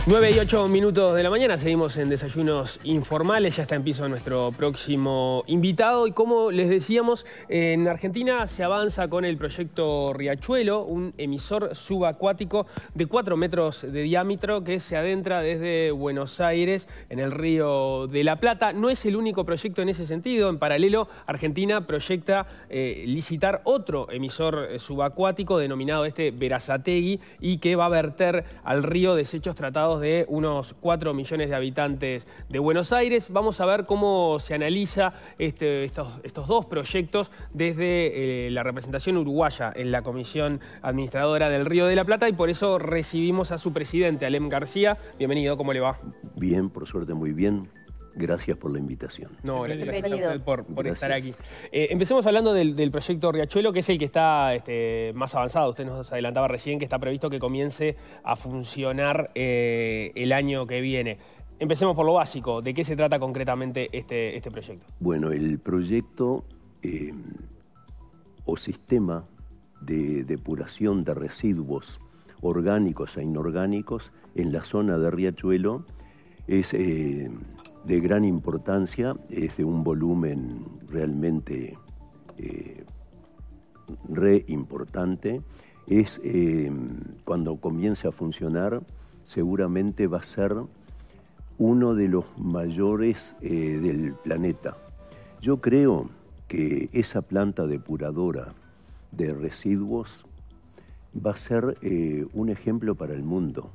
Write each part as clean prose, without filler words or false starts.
9:08 de la mañana, seguimos en Desayunos Informales, ya está en piso nuestro próximo invitado y como les decíamos, en Argentina se avanza con el proyecto Riachuelo, un emisor subacuático de 4 metros de diámetro que se adentra desde Buenos Aires en el Río de la Plata. No es el único proyecto en ese sentido, en paralelo Argentina proyecta licitar otro emisor subacuático denominado Berazategui y que va a verter al río desechos tratados de unos 4 millones de habitantes de Buenos Aires. Vamos a ver cómo se analiza estos dos proyectos desde la representación uruguaya en la Comisión Administradora del Río de la Plata y por eso recibimos a su presidente, Alem García. Bienvenido, ¿cómo le va? Bien, por suerte muy bien. Gracias por la invitación. No, gracias a usted por estar aquí. Empecemos hablando del proyecto Riachuelo, que es el que está más avanzado. Usted nos adelantaba recién que está previsto que comience a funcionar el año que viene. Empecemos por lo básico. ¿De qué se trata concretamente este proyecto? Bueno, el proyecto o sistema de depuración de residuos orgánicos e inorgánicos en la zona de Riachuelo es de gran importancia, es de un volumen realmente re importante. Es cuando comience a funcionar, seguramente va a ser uno de los mayores del planeta. Yo creo que esa planta depuradora de residuos va a ser un ejemplo para el mundo,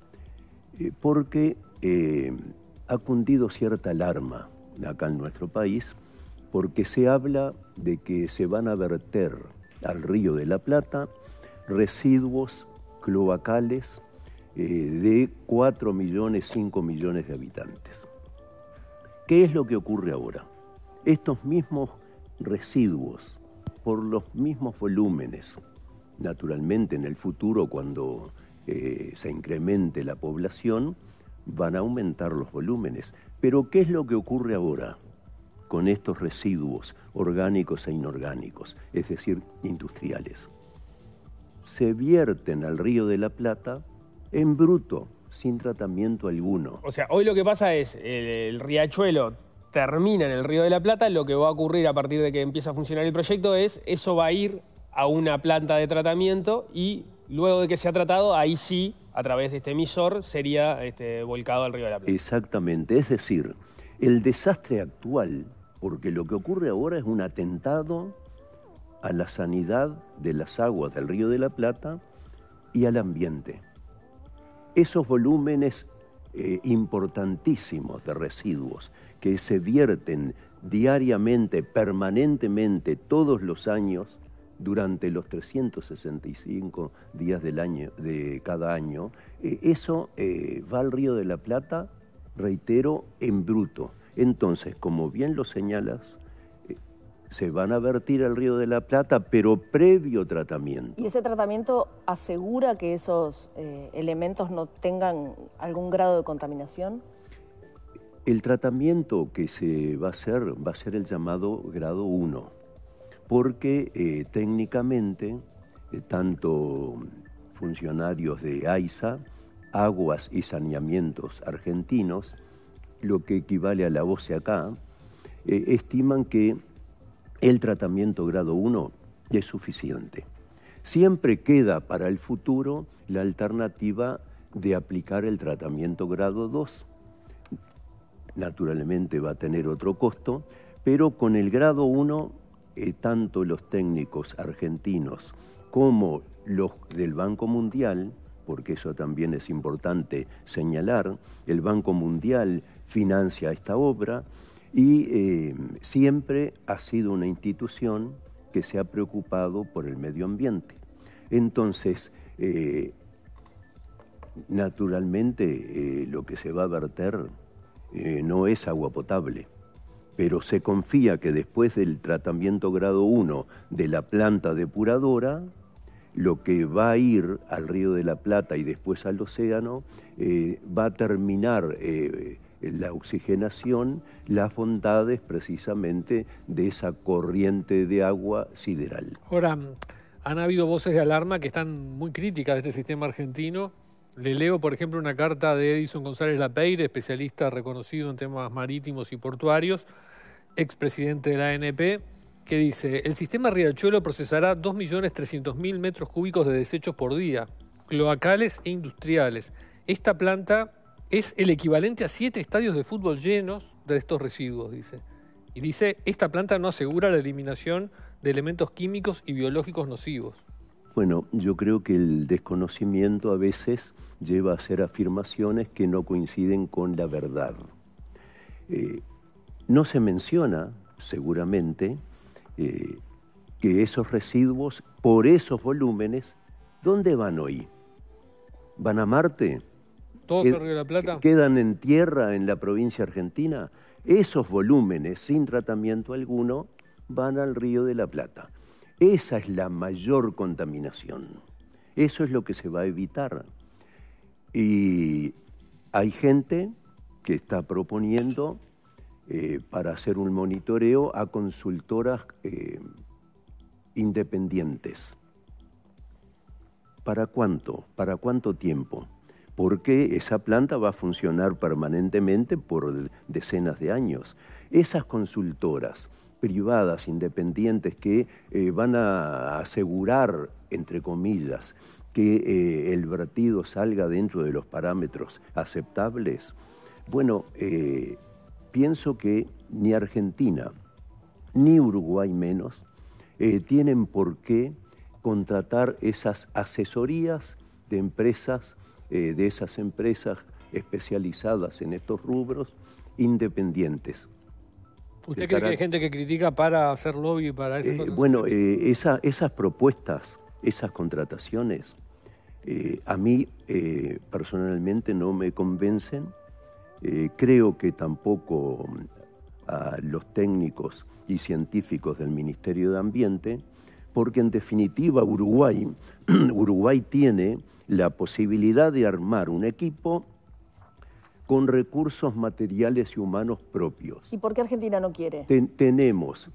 porque ha cundido cierta alarma acá en nuestro país, porque se habla de que se van a verter al Río de la Plata residuos cloacales de 4 millones, 5 millones de habitantes. ¿Qué es lo que ocurre ahora? Estos mismos residuos, por los mismos volúmenes, naturalmente en el futuro cuando se incremente la población, van a aumentar los volúmenes. Pero ¿qué es lo que ocurre ahora con estos residuos orgánicos e inorgánicos, es decir, industriales? Se vierten al Río de la Plata en bruto, sin tratamiento alguno. O sea, hoy lo que pasa es, el riachuelo termina en el Río de la Plata, lo que va a ocurrir a partir de que empiece a funcionar el proyecto es, eso va a ir a una planta de tratamiento y luego de que se ha tratado, ahí sí, a través de este emisor, sería volcado al Río de la Plata. Exactamente, es decir, el desastre actual, porque lo que ocurre ahora es un atentado a la sanidad de las aguas del Río de la Plata y al ambiente. Esos volúmenes importantísimos de residuos que se vierten diariamente, permanentemente, todos los años, durante los 365 días del año, de cada año, eso va al Río de la Plata, reitero, en bruto. Entonces, como bien lo señalas, se van a vertir al Río de la Plata, pero previo tratamiento. ¿Y ese tratamiento asegura que esos elementos no tengan algún grado de contaminación? El tratamiento que se va a ser el llamado grado 1. Porque técnicamente, tanto funcionarios de AISA, Aguas y Saneamientos Argentinos, lo que equivale a la OCE acá, estiman que el tratamiento grado 1 es suficiente. Siempre queda para el futuro la alternativa de aplicar el tratamiento grado 2. Naturalmente va a tener otro costo, pero con el grado 1... tanto los técnicos argentinos como los del Banco Mundial, porque eso también es importante señalar, el Banco Mundial financia esta obra y siempre ha sido una institución que se ha preocupado por el medio ambiente. Entonces, naturalmente, lo que se va a verter no es agua potable, pero se confía que después del tratamiento grado 1 de la planta depuradora, lo que va a ir al Río de la Plata y después al océano, va a terminar la oxigenación, las bondades precisamente de esa corriente de agua sideral. Ahora, han habido voces de alarma que están muy críticas de este sistema argentino Le leo, por ejemplo, una carta de Edison González Lapeire, especialista reconocido en temas marítimos y portuarios, expresidente de la ANP, que dice: el sistema Riachuelo procesará 2.300.000 metros cúbicos de desechos por día, cloacales e industriales. Esta planta es el equivalente a 7 estadios de fútbol llenos de estos residuos, dice. Y dice, esta planta no asegura la eliminación de elementos químicos y biológicos nocivos. Bueno, yo creo que el desconocimiento a veces lleva a hacer afirmaciones que no coinciden con la verdad. No se menciona, seguramente, que esos residuos, por esos volúmenes, ¿dónde van hoy? ¿Van a Marte? ¿Todos al Río de la Plata? ¿Quedan en tierra en la provincia argentina? Esos volúmenes, sin tratamiento alguno, van al Río de la Plata. Esa es la mayor contaminación. Eso es lo que se va a evitar. Y hay gente que está proponiendo para hacer un monitoreo a consultoras independientes. ¿Para cuánto? ¿Para cuánto tiempo? Porque esa planta va a funcionar permanentemente por decenas de años. Esas consultoras privadas, independientes, que van a asegurar, entre comillas, que el vertido salga dentro de los parámetros aceptables, bueno, pienso que ni Argentina, ni Uruguay menos, tienen por qué contratar esas asesorías de empresas, de esas empresas especializadas en estos rubros, independientes. ¿Usted cree que hay gente que critica para hacer lobby para eso? Bueno, esas propuestas, esas contrataciones, a mí personalmente no me convencen. Creo que tampoco a los técnicos y científicos del Ministerio de Ambiente, porque en definitiva Uruguay tiene la posibilidad de armar un equipo con recursos materiales y humanos propios. ¿Y por qué Argentina no quiere? Tenemos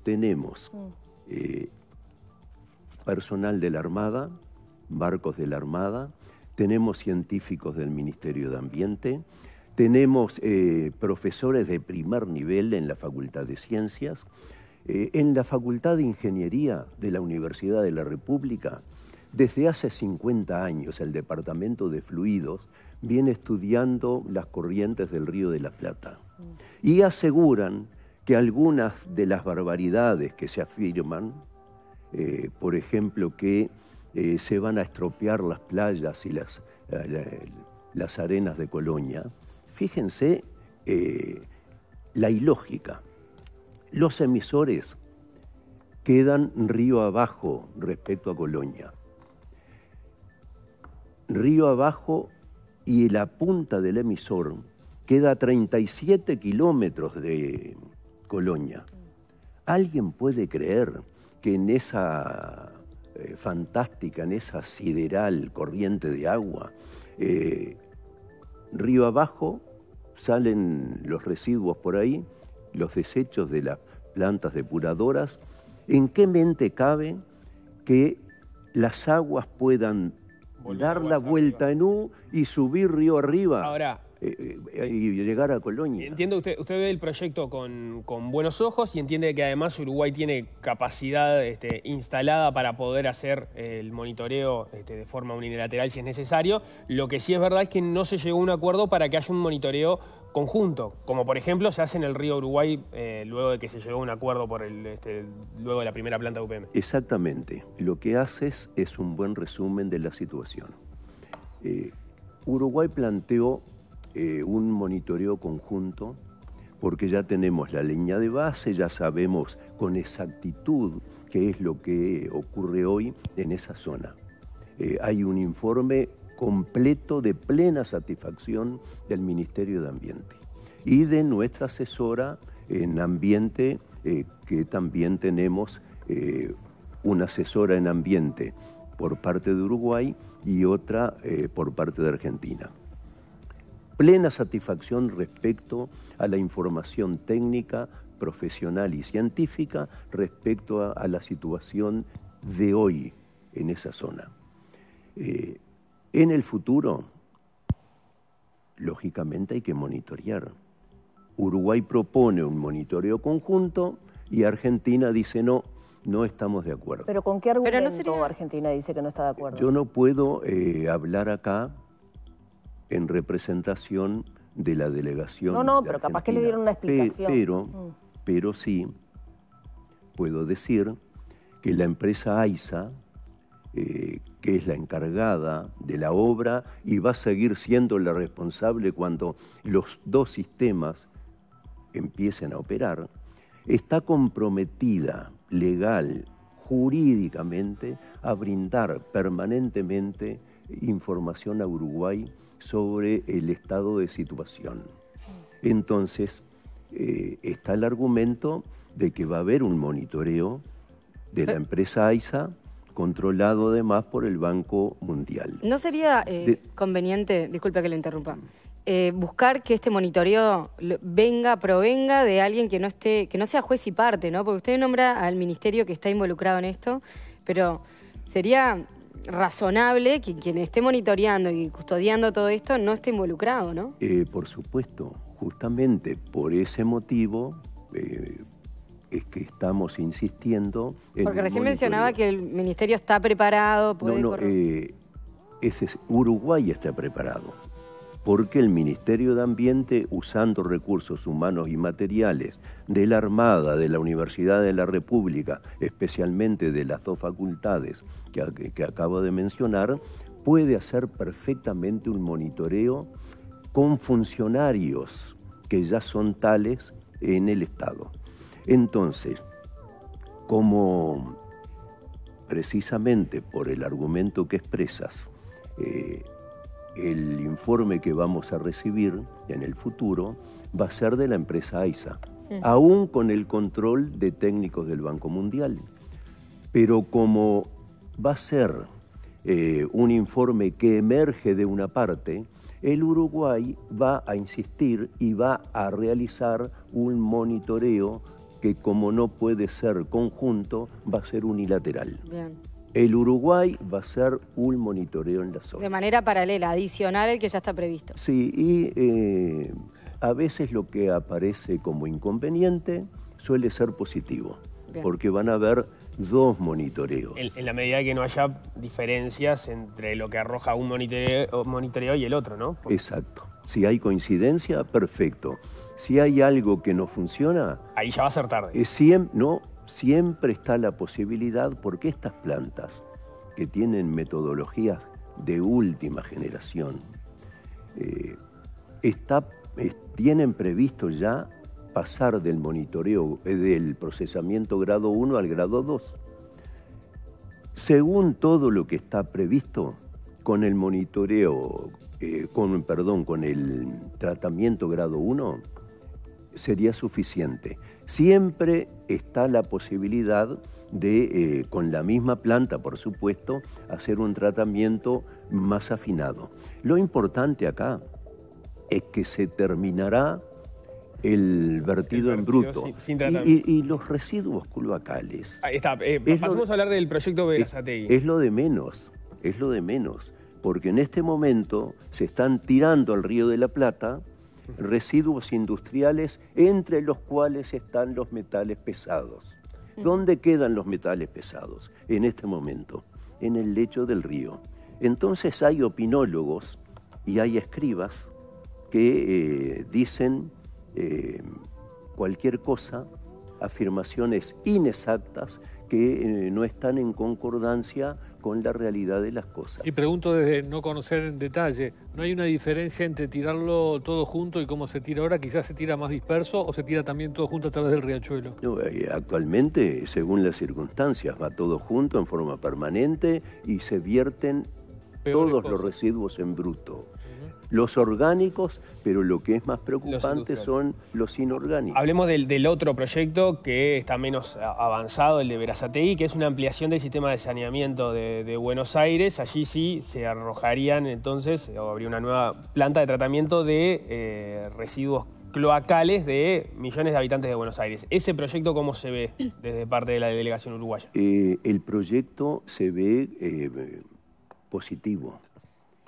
personal de la Armada, barcos de la Armada, tenemos científicos del Ministerio de Ambiente, tenemos profesores de primer nivel en la Facultad de Ciencias, en la Facultad de Ingeniería de la Universidad de la República. Desde hace 50 años el Departamento de Fluidos viene estudiando las corrientes del Río de la Plata y aseguran que algunas de las barbaridades que se afirman, por ejemplo, que se van a estropear las playas y las arenas de Colonia, fíjense la ilógica. Los emisores quedan río abajo respecto a Colonia. Río abajo y la punta del emisor queda a 37 kilómetros de Colonia. ¿Alguien puede creer que en esa fantástica, en esa sideral corriente de agua, río abajo salen los residuos por ahí, los desechos de las plantas depuradoras? ¿En qué mente cabe que las aguas puedan dar la vuelta en U y subir río arriba? Ahora, y llegar a Colonia? Entiendo que usted ve el proyecto con buenos ojos y entiende que además Uruguay tiene capacidad instalada para poder hacer el monitoreo de forma unilateral si es necesario. Lo que sí es verdad es que no se llegó a un acuerdo para que haya un monitoreo conjunto, como por ejemplo se hace en el río Uruguay luego de que se llegó a un acuerdo por luego de la primera planta de UPM. Exactamente. Lo que haces es un buen resumen de la situación. Uruguay planteó un monitoreo conjunto porque ya tenemos la línea de base, ya sabemos con exactitud qué es lo que ocurre hoy en esa zona. Hay un informe completo de plena satisfacción del Ministerio de Ambiente y de nuestra asesora en ambiente, que también tenemos una asesora en ambiente por parte de Uruguay y otra por parte de Argentina. Plena satisfacción respecto a la información técnica, profesional y científica respecto a la situación de hoy en esa zona. En el futuro, lógicamente hay que monitorear. Uruguay propone un monitoreo conjunto y Argentina dice no, no estamos de acuerdo. ¿Pero con qué argumento no sería... Argentina dice que no está de acuerdo? Yo no puedo hablar acá en representación de la delegación. No, pero capaz que le dieron una explicación. Pero sí puedo decir que la empresa AISA, que es la encargada de la obra y va a seguir siendo la responsable cuando los dos sistemas empiecen a operar, está comprometida legal, jurídicamente, a brindar permanentemente información a Uruguay sobre el estado de situación. Entonces, está el argumento de que va a haber un monitoreo de la empresa AISA, controlado además por el Banco Mundial. ¿No sería conveniente, disculpe que le interrumpa, buscar que este monitoreo provenga de alguien que no sea juez y parte, ¿no? Porque usted nombra al ministerio que está involucrado en esto, pero sería razonable que quien esté monitoreando y custodiando todo esto no esté involucrado, ¿no? Por supuesto, justamente por ese motivo es que estamos insistiendo en... Porque recién mencionaba que el ministerio está preparado. Uruguay está preparado, porque el Ministerio de Ambiente, usando recursos humanos y materiales de la Armada, de la Universidad de la República, especialmente de las dos facultades que acabo de mencionar, puede hacer perfectamente un monitoreo con funcionarios que ya son tales en el Estado. Entonces, como precisamente por el argumento que expresas, el informe que vamos a recibir en el futuro va a ser de la empresa AISA, aún con el control de técnicos del Banco Mundial. Pero como va a ser un informe que emerge de una parte, el Uruguay va a insistir y va a realizar un monitoreo que, como no puede ser conjunto, va a ser unilateral. Bien. El Uruguay va a hacer un monitoreo en la zona. De manera paralela, adicional al que ya está previsto. Sí, y a veces lo que aparece como inconveniente suele ser positivo. Bien. Porque van a haber dos monitoreos. En la medida que no haya diferencias entre lo que arroja un monitoreo y el otro, ¿no? Exacto. Si hay coincidencia, perfecto. Si hay algo que no funciona... Ahí ya va a ser tarde. Siempre está la posibilidad, porque estas plantas que tienen metodologías de última generación, tienen previsto ya pasar del monitoreo, del procesamiento grado 1 al grado 2. Según todo lo que está previsto, con el monitoreo, con el tratamiento grado 1, sería suficiente. Siempre está la posibilidad de, con la misma planta, por supuesto, hacer un tratamiento más afinado. Lo importante acá es que se terminará el vertido en bruto y los residuos cloacales. Ahí está. Pasemos a hablar del proyecto Berazategui. Es lo de menos, porque en este momento se están tirando al Río de la Plata residuos industriales, entre los cuales están los metales pesados. ¿Dónde quedan los metales pesados en este momento? En el lecho del río. Entonces hay opinólogos y hay escribas que dicen cualquier cosa, afirmaciones inexactas que no están en concordancia con la realidad de las cosas. Y pregunto desde no conocer en detalle, ¿no hay una diferencia entre tirarlo todo junto y cómo se tira ahora? ¿Quizás se tira más disperso o se tira también todo junto a través del riachuelo? No, actualmente, según las circunstancias, va todo junto en forma permanente y se vierten todos los residuos en bruto. Los orgánicos, pero lo que es más preocupante son los inorgánicos. Hablemos del otro proyecto que está menos avanzado, el de Berazategui, que es una ampliación del sistema de saneamiento de Buenos Aires. Allí sí se arrojarían entonces, o habría una nueva planta de tratamiento de residuos cloacales de millones de habitantes de Buenos Aires. ¿Ese proyecto cómo se ve desde parte de la delegación uruguaya? El proyecto se ve positivo.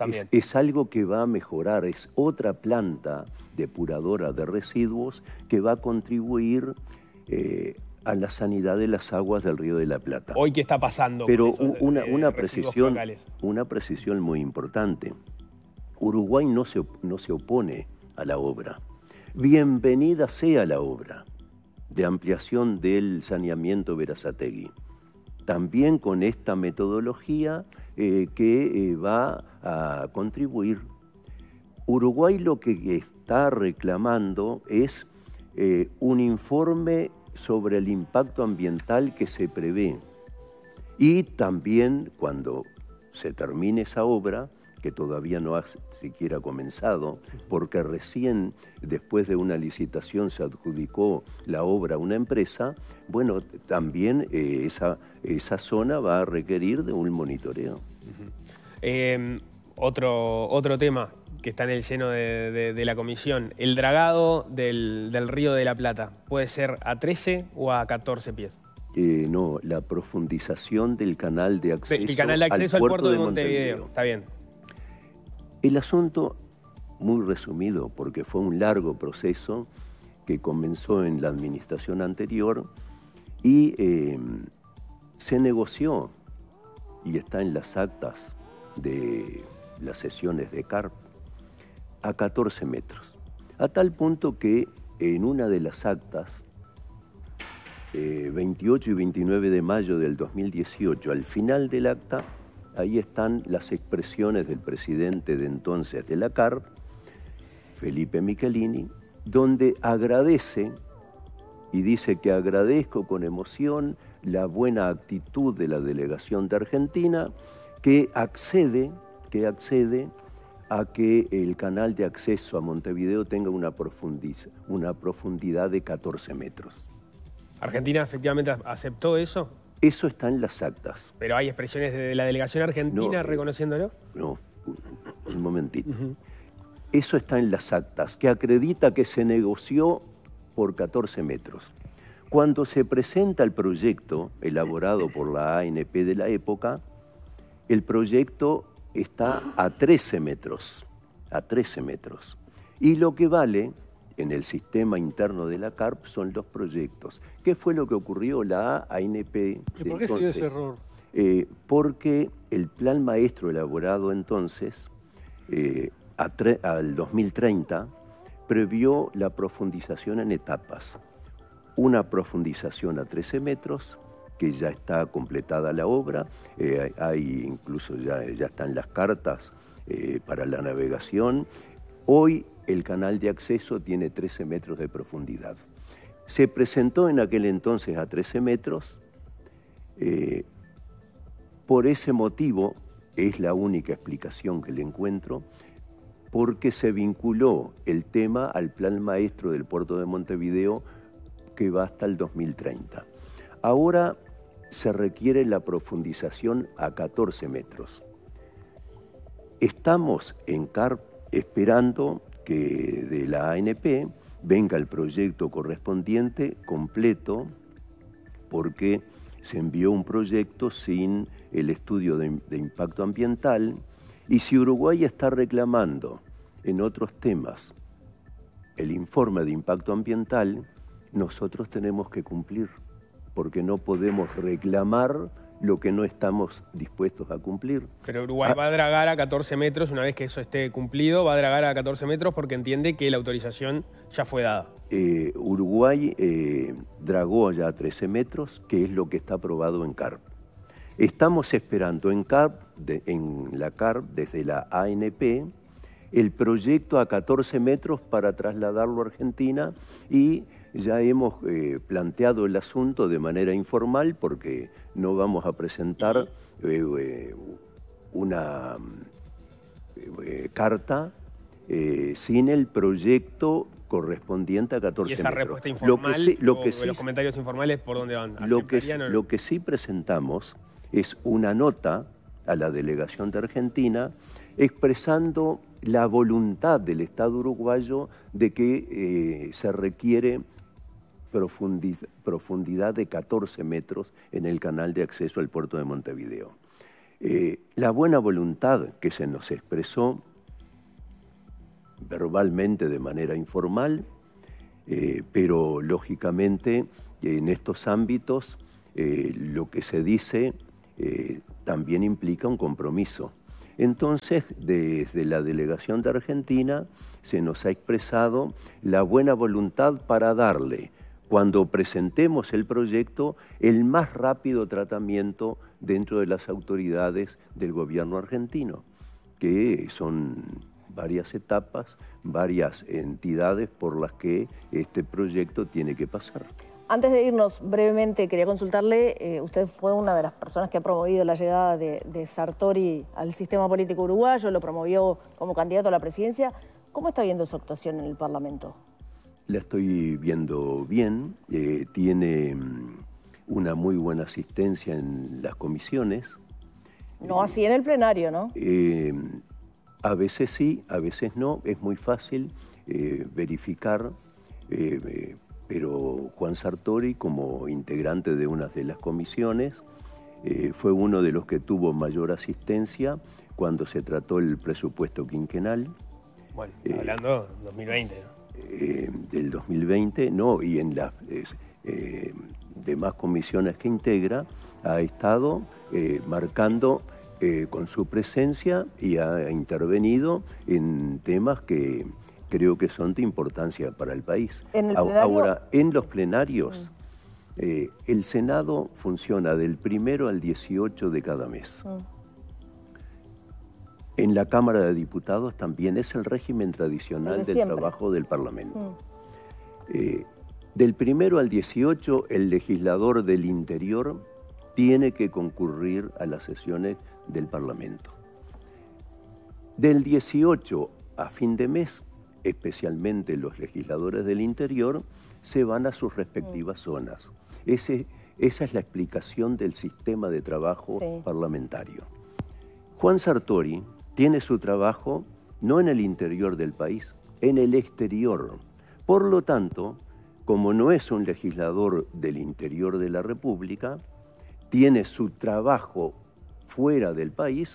también. Es algo que va a mejorar, es otra planta depuradora de residuos que va a contribuir a la sanidad de las aguas del Río de la Plata. Hoy, ¿qué está pasando? Pero con esos, una precisión muy importante. Uruguay no se opone a la obra. Bienvenida sea la obra de ampliación del saneamiento Berazategui. También con esta metodología que va a contribuir. Uruguay lo que está reclamando es un informe sobre el impacto ambiental que se prevé. Y también cuando se termine esa obra, que todavía no ha siquiera comenzado, porque recién después de una licitación se adjudicó la obra a una empresa, bueno, también esa zona va a requerir de un monitoreo. Otro tema que está en el seno de la comisión, el dragado del Río de la Plata, ¿puede ser a 13 o a 14 pies? No, la profundización del canal de acceso, al puerto de Montevideo. Está bien. El asunto, muy resumido, porque fue un largo proceso que comenzó en la administración anterior y se negoció, y está en las actas de las sesiones de CARP, a 14 metros. A tal punto que en una de las actas, 28 y 29 de mayo del 2018, al final del acta, ahí están las expresiones del presidente de entonces de la CARP, Felipe Michelini, donde agradece y dice que agradezco con emoción la buena actitud de la delegación de Argentina, que accede a que el canal de acceso a Montevideo tenga una profundidad de 14 metros. ¿Argentina efectivamente aceptó eso? Eso está en las actas. ¿Pero hay expresiones de la delegación argentina reconociéndolo? No, un momentito. Eso está en las actas, que acredita que se negoció por 14 metros. Cuando se presenta el proyecto elaborado por la ANP de la época, el proyecto está a 13 metros, Y lo que vale en el sistema interno de la CARP son los proyectos. ¿Qué fue lo que ocurrió? La ANP ¿Y por qué se dio ese error? Porque el plan maestro elaborado entonces, al 2030, previó la profundización en etapas. Una profundización a 13 metros, que ya está completada la obra, hay incluso ya están las cartas para la navegación. Hoy el canal de acceso tiene 13 metros de profundidad. Se presentó en aquel entonces a 13 metros, por ese motivo, es la única explicación que le encuentro, porque se vinculó el tema al plan maestro del puerto de Montevideo que va hasta el 2030. Ahora se requiere la profundización a 14 metros. Estamos en CARP esperando que de la ANP venga el proyecto correspondiente completo, porque se envió un proyecto sin el estudio de impacto ambiental, y si Uruguay está reclamando en otros temas el informe de impacto ambiental, nosotros tenemos que cumplir, porque no podemos reclamar lo que no estamos dispuestos a cumplir. Pero Uruguay va a dragar a 14 metros, una vez que eso esté cumplido, va a dragar a 14 metros porque entiende que la autorización ya fue dada. Uruguay dragó ya a 13 metros, que es lo que está aprobado en CARP. Estamos esperando en la CARP, desde la ANP, el proyecto a 14 metros para trasladarlo a Argentina, y ya hemos planteado el asunto de manera informal, porque no vamos a presentar una carta sin el proyecto correspondiente a 14 metros. ¿Y esa respuesta informal los comentarios informales por dónde van? Lo que sí presentamos es una nota a la delegación de Argentina expresando la voluntad del Estado uruguayo de que se requiere profundidad de 14 metros en el canal de acceso al puerto de Montevideo. La buena voluntad que se nos expresó verbalmente de manera informal, pero lógicamente en estos ámbitos lo que se dice también implica un compromiso. Entonces, desde la delegación de Argentina se nos ha expresado la buena voluntad para darle, cuando presentemos el proyecto, el más rápido tratamiento dentro de las autoridades del gobierno argentino, que son varias etapas, varias entidades por las que este proyecto tiene que pasar. Antes de irnos, brevemente, quería consultarle, usted fue una de las personas que ha promovido la llegada de Sartori al sistema político uruguayo, lo promovió como candidato a la presidencia. ¿Cómo está viendo su actuación en el Parlamento? La estoy viendo bien, tiene una muy buena asistencia en las comisiones. No así en el plenario, ¿no? A veces sí, a veces no, es muy fácil verificar, pero Juan Sartori, como integrante de una de las comisiones, fue uno de los que tuvo mayor asistencia cuando se trató el presupuesto quinquenal. Bueno, hablando 2020, ¿no? Del 2020, no, y en las demás comisiones que integra, ha estado marcando con su presencia y ha intervenido en temas que creo que son de importancia para el país. Ahora, en los plenarios, el Senado funciona del 1 al 18 de cada mes. En la Cámara de Diputados también es el régimen tradicional del trabajo del Parlamento. Del 1 al 18, el legislador del interior tiene que concurrir a las sesiones del Parlamento. Del 18 a fin de mes, especialmente los legisladores del interior, se van a sus respectivas zonas. Esa es la explicación del sistema de trabajo parlamentario. Juan Sartori tiene su trabajo no en el interior del país, en el exterior. Por lo tanto, como no es un legislador del interior de la República, tiene su trabajo fuera del país,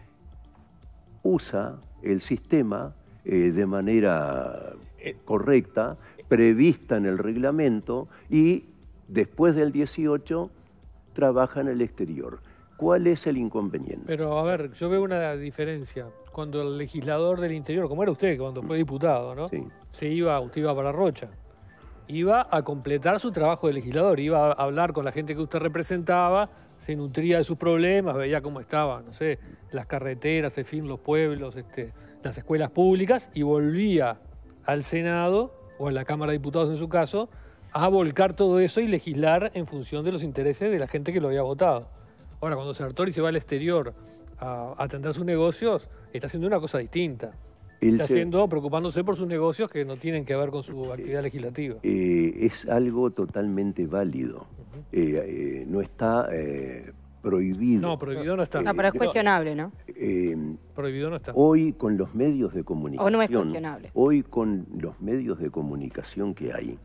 usa el sistema de manera correcta, prevista en el reglamento, y después del 18 trabaja en el exterior. ¿Cuál es el inconveniente? Pero, a ver, yo veo una diferencia. Cuando el legislador del interior, como era usted cuando fue diputado, ¿no? Sí. Usted iba para Rocha. Iba a completar su trabajo de legislador, iba a hablar con la gente que usted representaba, se nutría de sus problemas, veía cómo estaban, no sé, las carreteras, en fin, los pueblos, las escuelas públicas, y volvía al Senado, o a la Cámara de Diputados en su caso, a volcar todo eso y legislar en función de los intereses de la gente que lo había votado. Ahora, cuando Sartori se va al exterior a atender sus negocios, está haciendo una cosa distinta. Está preocupándose por sus negocios que no tienen que ver con su actividad legislativa. Es algo totalmente válido. No está prohibido. No, prohibido no está. No, pero es cuestionable, ¿no? Prohibido no está. Hoy con los medios de comunicación. O no es cuestionable. Hoy con los medios de comunicación que hay,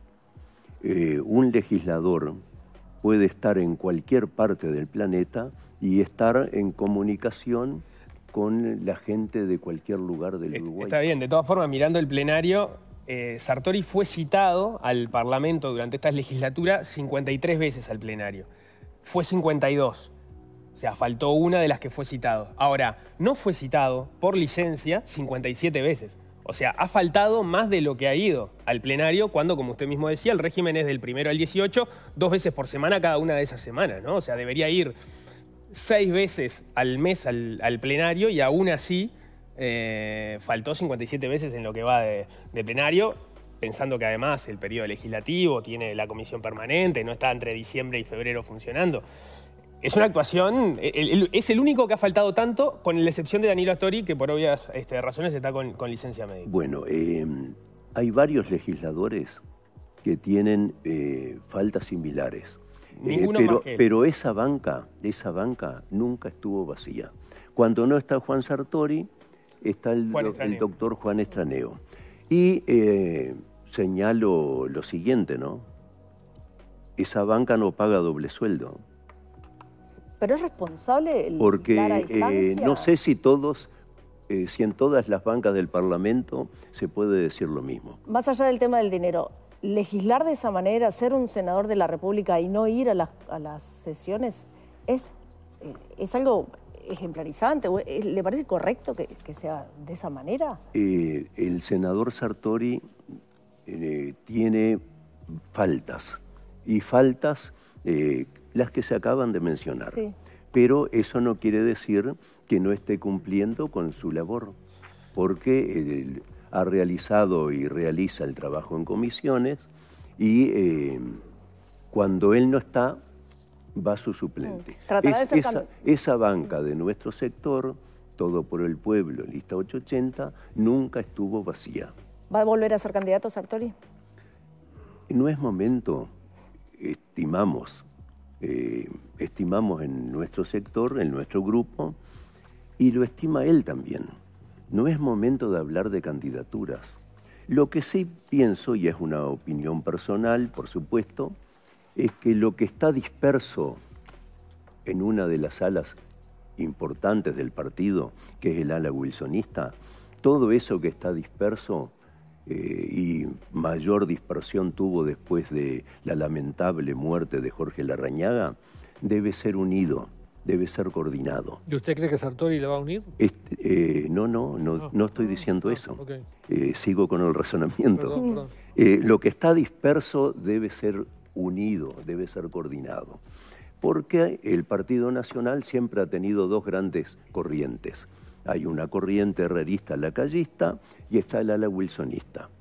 un legislador puede estar en cualquier parte del planeta y estar en comunicación con la gente de cualquier lugar del Uruguay. Está bien, de todas formas, mirando el plenario, Sartori fue citado al Parlamento durante esta legislatura 53 veces al plenario. Fue 52. O sea, faltó una de las que fue citado. Ahora, no fue citado por licencia 57 veces. O sea, ha faltado más de lo que ha ido al plenario cuando, como usted mismo decía, el régimen es del 1 al 18, 2 veces por semana cada una de esas semanas, ¿no? O sea, debería ir 6 veces al mes al plenario y aún así faltó 57 veces en lo que va de plenario, pensando que además el periodo legislativo tiene la comisión permanente, no está entre diciembre y febrero funcionando. Es una actuación, es el único que ha faltado tanto, con la excepción de Danilo Astori, que por obvias razones está con licencia médica. Bueno, hay varios legisladores que tienen faltas similares. Pero esa banca nunca estuvo vacía. Cuando no está Juan Sartori, está el doctor Juan Estraneo. Y señalo lo siguiente, ¿no? Esa banca no paga doble sueldo. ¿Pero es responsable el Porque dar a distancia? no sé si todos, si en todas las bancas del Parlamento se puede decir lo mismo. Más allá del tema del dinero, legislar de esa manera, ser un senador de la República y no ir a las sesiones, ¿es algo ejemplarizante? ¿Le parece correcto que sea de esa manera? El senador Sartori tiene faltas, y faltas las que se acaban de mencionar. Sí. Pero eso no quiere decir que no esté cumpliendo con su labor, porque ha realizado y realiza el trabajo en comisiones, y cuando él no está, va su suplente. Esa banca de nuestro sector, Todo por el Pueblo, lista 880, nunca estuvo vacía. ¿Va a volver a ser candidato Sartori? No es momento, estimamos en nuestro sector, en nuestro grupo, y lo estima él también. No es momento de hablar de candidaturas. Lo que sí pienso, y es una opinión personal, por supuesto, es que lo que está disperso en una de las alas importantes del partido, que es el ala wilsonista, todo eso que está disperso y mayor dispersión tuvo después de la lamentable muerte de Jorge Larrañaga, debe ser unido, debe ser coordinado. ¿Y usted cree que Sartori lo va a unir? No estoy diciendo eso. Okay. Sigo con el razonamiento. Perdón. Lo que está disperso debe ser unido, debe ser coordinado. Porque el Partido Nacional siempre ha tenido dos grandes corrientes. Hay una corriente herrerista lacayista y está el ala wilsonista.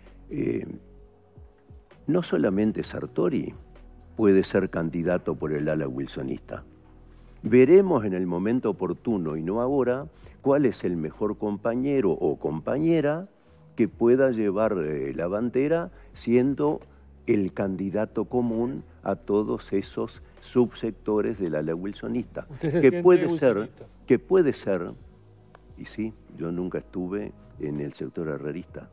No solamente Sartori puede ser candidato por el ala wilsonista. Veremos en el momento oportuno y no ahora cuál es el mejor compañero o compañera que pueda llevar la bandera siendo el candidato común a todos esos subsectores del ala wilsonista. Que puede ser, y sí, yo nunca estuve en el sector herrerista,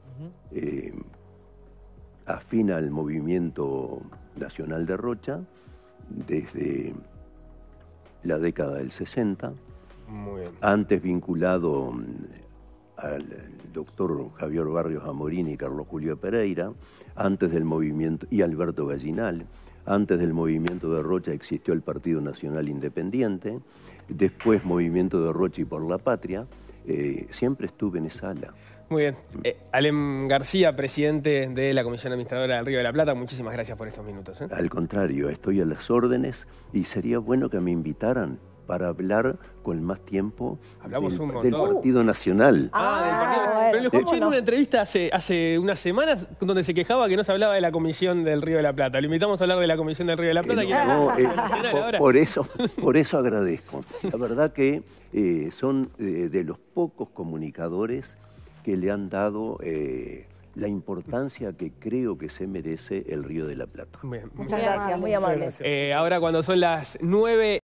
afín al movimiento nacional de Rocha desde la década del 60, muy bien, antes vinculado al doctor Javier Barrios Amorín y Carlos Julio Pereira, antes del movimiento, y Alberto Gallinal. Antes del movimiento de Rocha existió el Partido Nacional Independiente, después Movimiento de Rocha y Por la Patria. Siempre estuve en esa ala. Muy bien. Alem García, presidente de la Comisión Administradora del Río de la Plata, muchísimas gracias por estos minutos. Al contrario, estoy a las órdenes y sería bueno que me invitaran para hablar con más tiempo del Partido Nacional. Del partido. Pero lo escuché en una entrevista hace unas semanas donde se quejaba que no se hablaba de la Comisión del Río de la Plata. Lo invitamos a hablar de la Comisión del Río de la Plata. Por eso agradezco. La verdad que son de los pocos comunicadores que le han dado la importancia que creo que se merece el Río de la Plata. Muchas gracias, muy amable. Ahora cuando son las 9...